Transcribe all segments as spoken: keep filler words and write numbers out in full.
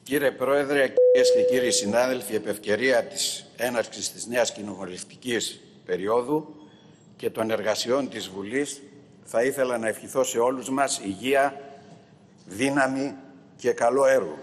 Κύριε Πρόεδρε, κυρίες και κύριοι συνάδελφοι, επ' ευκαιρία της έναρξης της νέας κοινοβουλευτικής περίοδου και των εργασιών της Βουλής, θα ήθελα να ευχηθώ σε όλους μας υγεία, δύναμη και καλό έργο.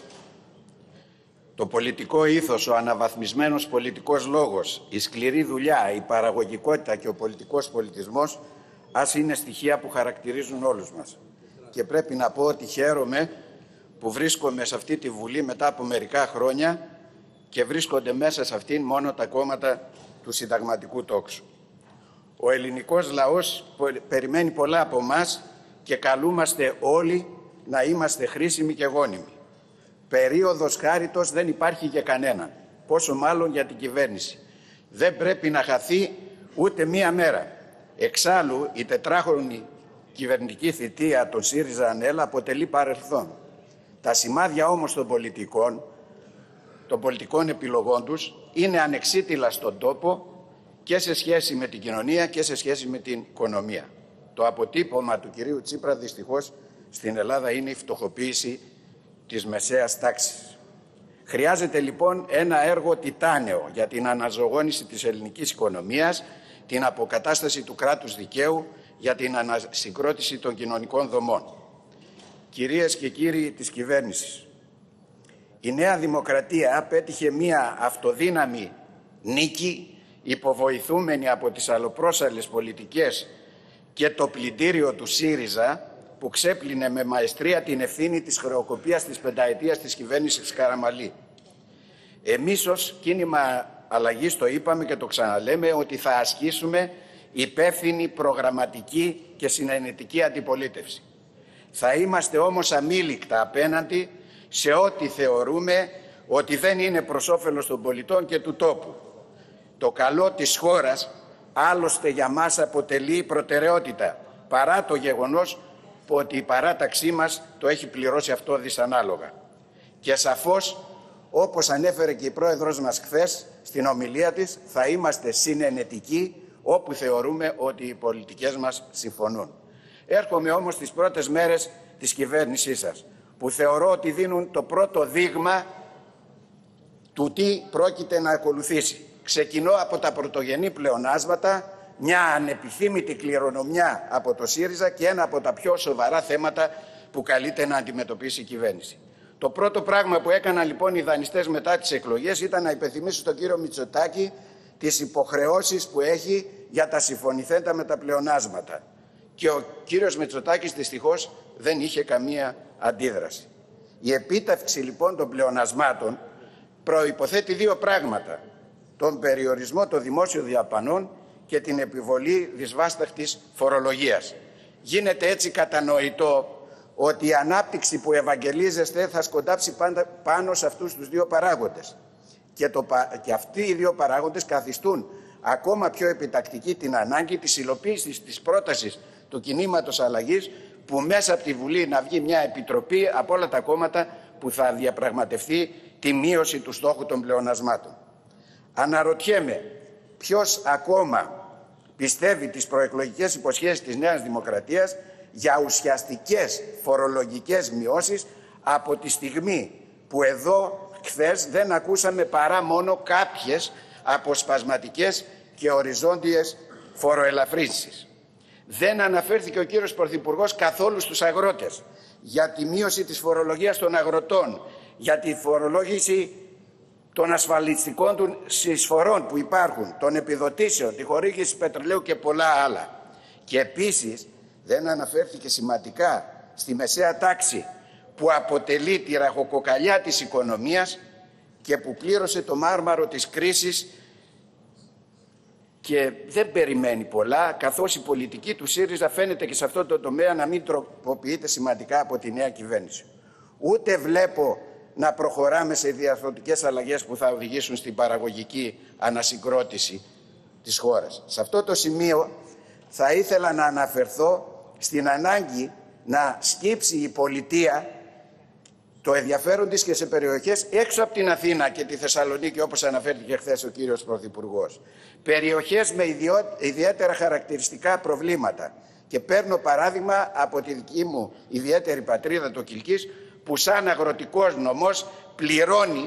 Το πολιτικό ήθος, ο αναβαθμισμένος πολιτικός λόγος, η σκληρή δουλειά, η παραγωγικότητα και ο πολιτικός πολιτισμός, ας είναι στοιχεία που χαρακτηρίζουν όλους μας. Και πρέπει να πω ότι χαίρομαι που βρίσκομαι σε αυτή τη Βουλή μετά από μερικά χρόνια και βρίσκονται μέσα σε αυτήν μόνο τα κόμματα του συνταγματικού τόξου. Ο ελληνικός λαός περιμένει πολλά από εμάς και καλούμαστε όλοι να είμαστε χρήσιμοι και γόνιμοι. Περίοδος χάριτος δεν υπάρχει για κανέναν, πόσο μάλλον για την κυβέρνηση. Δεν πρέπει να χαθεί ούτε μία μέρα. Εξάλλου, η τετράχρονη κυβερνητική θητεία των ΣΥΡΙΖΑ-ΑΝΕΛ αποτελεί παρελθόν. Τα σημάδια όμως των πολιτικών, των πολιτικών επιλογών τους είναι ανεξίτηλα στον τόπο και σε σχέση με την κοινωνία και σε σχέση με την οικονομία. Το αποτύπωμα του κυρίου Τσίπρα δυστυχώς στην Ελλάδα είναι η φτωχοποίηση της μεσαίας τάξης. Χρειάζεται λοιπόν ένα έργο τιτάνιο για την αναζωογόνηση της ελληνικής οικονομίας, την αποκατάσταση του κράτους δικαίου, για την ανασυγκρότηση των κοινωνικών δομών. Κυρίες και κύριοι της κυβέρνησης, η Νέα Δημοκρατία απέτυχε μία αυτοδύναμη νίκη, υποβοηθούμενη από τις αλλοπρόσαλλες πολιτικές και το πλυντήριο του ΣΥΡΙΖΑ, που ξέπλυνε με μαεστρία την ευθύνη της χρεοκοπίας της πενταετίας της κυβέρνησης Καραμαλή. Εμείς ως κίνημα αλλαγής το είπαμε και το ξαναλέμε ότι θα ασκήσουμε υπεύθυνη, προγραμματική και συνενετική αντιπολίτευση. Θα είμαστε όμως αμήλικτα απέναντι σε ό,τι θεωρούμε ότι δεν είναι προς όφελος των πολιτών και του τόπου. Το καλό της χώρας άλλωστε για μας αποτελεί προτεραιότητα, παρά το γεγονός ότι η παράταξή μας το έχει πληρώσει αυτό δυσανάλογα. Και σαφώς, όπως ανέφερε και η πρόεδρος μας χθες στην ομιλία της, θα είμαστε συνενετικοί όπου θεωρούμε ότι οι πολιτικές μας συμφωνούν. Έρχομαι όμως στις πρώτες μέρες της κυβέρνησής σας, που θεωρώ ότι δίνουν το πρώτο δείγμα του τι πρόκειται να ακολουθήσει. Ξεκινώ από τα πρωτογενή πλεονάσματα, μια ανεπιθύμητη κληρονομιά από το ΣΥΡΙΖΑ και ένα από τα πιο σοβαρά θέματα που καλείται να αντιμετωπίσει η κυβέρνηση. Το πρώτο πράγμα που έκαναν λοιπόν οι δανειστές μετά τις εκλογές ήταν να υπενθυμίσουν στον κύριο Μητσοτάκη τις υποχρεώσεις που έχει για τα συμφωνηθέντα με τα πλεονάσματα. Και ο κύριος Μητσοτάκης δυστυχώς δεν είχε καμία αντίδραση. Η επίτευξη λοιπόν των πλεονασμάτων προϋποθέτει δύο πράγματα: τον περιορισμό των δημόσιων δαπανών και την επιβολή δυσβάσταχτης φορολογίας. Γίνεται έτσι κατανοητό ότι η ανάπτυξη που ευαγγελίζεστε θα σκοντάψει πάντα πάνω σε αυτούς τους δύο παράγοντες. Και, το, και αυτοί οι δύο παράγοντες καθιστούν ακόμα πιο επιτακτική την ανάγκη της υλοποίησης της πρότασης του κινήματος αλλαγής, που μέσα από τη Βουλή να βγει μια επιτροπή από όλα τα κόμματα που θα διαπραγματευτεί τη μείωση του στόχου των πλεονασμάτων. Αναρωτιέμαι ποιος ακόμα πιστεύει τις προεκλογικές υποσχέσεις της Νέας Δημοκρατίας για ουσιαστικές φορολογικές μειώσεις από τη στιγμή που εδώ χθες δεν ακούσαμε παρά μόνο κάποιες αποσπασματικές και οριζόντιες φοροελαφρύνσεις. Δεν αναφέρθηκε ο κύριος Πρωθυπουργός καθόλου στους αγρότες, για τη μείωση της φορολογίας των αγροτών, για τη φορολόγηση των ασφαλιστικών των εισφορών που υπάρχουν, των επιδοτήσεων, τη χορήγηση πετρελαίου και πολλά άλλα. Και επίσης δεν αναφέρθηκε σημαντικά στη μεσαία τάξη, που αποτελεί τη ραχοκοκαλιά της οικονομίας και που πλήρωσε το μάρμαρο της κρίσης και δεν περιμένει πολλά, καθώς η πολιτική του ΣΥΡΙΖΑ φαίνεται και σε αυτό το τομέα να μην τροποποιείται σημαντικά από τη νέα κυβέρνηση. Ούτε βλέπω να προχωράμε σε διαρθρωτικές αλλαγές που θα οδηγήσουν στην παραγωγική ανασυγκρότηση της χώρας. Σε αυτό το σημείο θα ήθελα να αναφερθώ στην ανάγκη να σκύψει η πολιτεία το ενδιαφέρον της και σε περιοχές έξω από την Αθήνα και τη Θεσσαλονίκη, όπως αναφέρθηκε χθες ο κύριος Πρωθυπουργός. Περιοχές με ιδιαίτερα χαρακτηριστικά προβλήματα. Και παίρνω παράδειγμα από τη δική μου ιδιαίτερη πατρίδα, το Κιλκής, που σαν αγροτικός νομός πληρώνει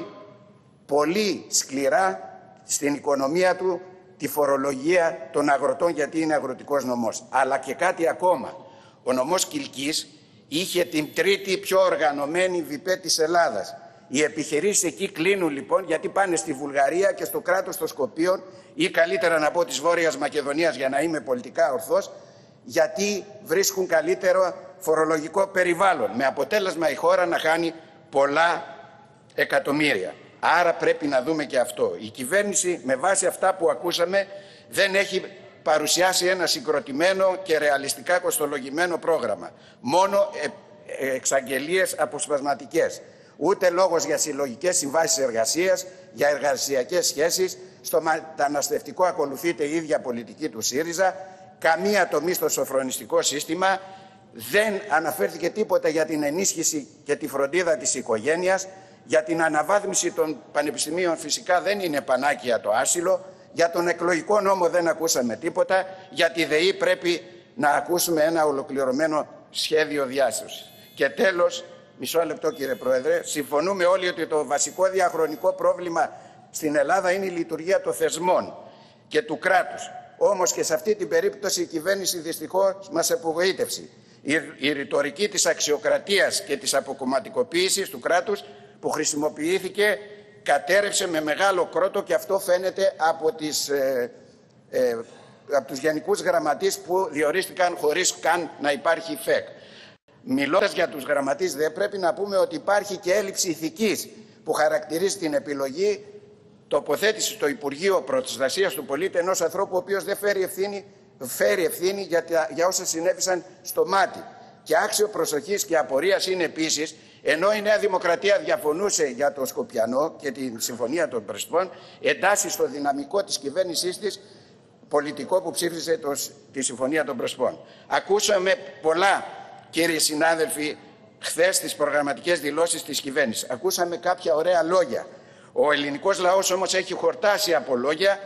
πολύ σκληρά στην οικονομία του τη φορολογία των αγροτών, γιατί είναι αγροτικός νομός. Αλλά και κάτι ακόμα. Ο νομός Κιλκής είχε την τρίτη πιο οργανωμένη ΒΠΕ της Ελλάδας. Οι επιχειρήσεις εκεί κλείνουν λοιπόν, γιατί πάνε στη Βουλγαρία και στο κράτος των Σκοπίων, ή καλύτερα να πω της Βόρειας Μακεδονίας για να είμαι πολιτικά ορθός, γιατί βρίσκουν καλύτερο φορολογικό περιβάλλον, με αποτέλεσμα η χώρα να χάνει πολλά εκατομμύρια. Άρα πρέπει να δούμε και αυτό. Η κυβέρνηση, με βάση αυτά που ακούσαμε, δεν έχει παρουσιάσει ένα συγκροτημένο και ρεαλιστικά κοστολογημένο πρόγραμμα. Μόνο ε, εξαγγελίες αποσπασματικές. Ούτε λόγος για συλλογικές συμβάσεις εργασίας, για εργασιακές σχέσεις. Στο μεταναστευτικό ακολουθείται η ίδια πολιτική του ΣΥΡΙΖΑ. Καμία τομή στο σοφρονιστικό σύστημα. Δεν αναφέρθηκε τίποτα για την ενίσχυση και τη φροντίδα της οικογένειας. Για την αναβάθμιση των πανεπιστημίων φυσικά δεν είναι πανάκια το άσυλο. Για τον εκλογικό νόμο δεν ακούσαμε τίποτα. Για τη ΔΕΗ πρέπει να ακούσουμε ένα ολοκληρωμένο σχέδιο διάσωσης. Και τέλος, μισό λεπτό κύριε Πρόεδρε, συμφωνούμε όλοι ότι το βασικό διαχρονικό πρόβλημα στην Ελλάδα είναι η λειτουργία των θεσμών και του κράτους. Όμως και σε αυτή την περίπτωση η κυβέρνηση δυστυχώς μας απογοήτευσε. Η, η ρητορική της αξιοκρατίας και της αποκομματικοποίησης του κράτους που χρησιμοποιήθηκε κατέρευσε με μεγάλο κρότο, και αυτό φαίνεται από, τις, ε, ε, από τους γενικούς γραμματείς που διορίστηκαν χωρίς καν να υπάρχει ΦΕΚ. Μιλώντας για τους γραμματείς, δεν πρέπει να πούμε ότι υπάρχει και έλλειψη ηθικής που χαρακτηρίζει την επιλογή τοποθέτηση στο Υπουργείο Προστασίας του Πολίτη ενός ανθρώπου ο οποίος δεν φέρει ευθύνη, φέρει ευθύνη για, για όσα συνέβησαν στο Μάτι. Και άξιο προσοχής και απορίας είναι επίσης, ενώ η Νέα Δημοκρατία διαφωνούσε για το Σκοπιανό και τη Συμφωνία των Πρεσπών, εντάσσει στο δυναμικό της κυβέρνησής της πολιτικό που ψήφισε το, τη Συμφωνία των Πρεσπών. Ακούσαμε πολλά, κύριοι συνάδελφοι, χθες στις προγραμματικές δηλώσεις της κυβέρνησης. Ακούσαμε κάποια ωραία λόγια. Ο ελληνικός λαός όμως έχει χορτάσει από λόγια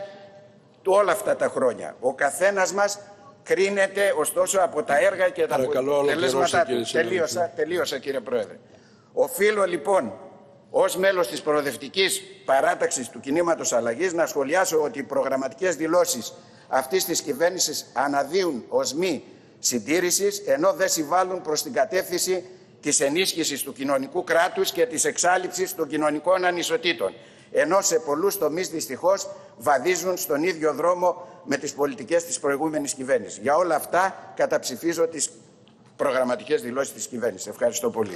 όλα αυτά τα χρόνια. Ο καθένας μας κρίνεται ωστόσο από τα έργα και τα αποτελέσματα του. Τελείωσα, τελείωσα κύριε Πρόεδρε. Οφείλω λοιπόν ως μέλος της προοδευτικής παράταξης του κινήματος αλλαγής να σχολιάσω ότι οι προγραμματικές δηλώσεις αυτής της κυβέρνησης αναδύουν οσμή συντήρησης, ενώ δεν συμβάλλουν προς την κατεύθυνση της ενίσχυσης του κοινωνικού κράτους και της εξάλειψης των κοινωνικών ανισοτήτων, ενώ σε πολλούς τομείς δυστυχώς βαδίζουν στον ίδιο δρόμο με τις πολιτικές της προηγούμενης κυβέρνησης. Για όλα αυτά καταψηφίζω τις προγραμματικές δηλώσεις της κυβέρνησης. Ευχαριστώ πολύ.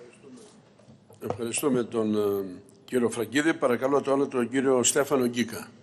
Ευχαριστούμε τον κύριο Φραγκίδη. Παρακαλώ τώρα τον κύριο Στέφανο Γκίκα.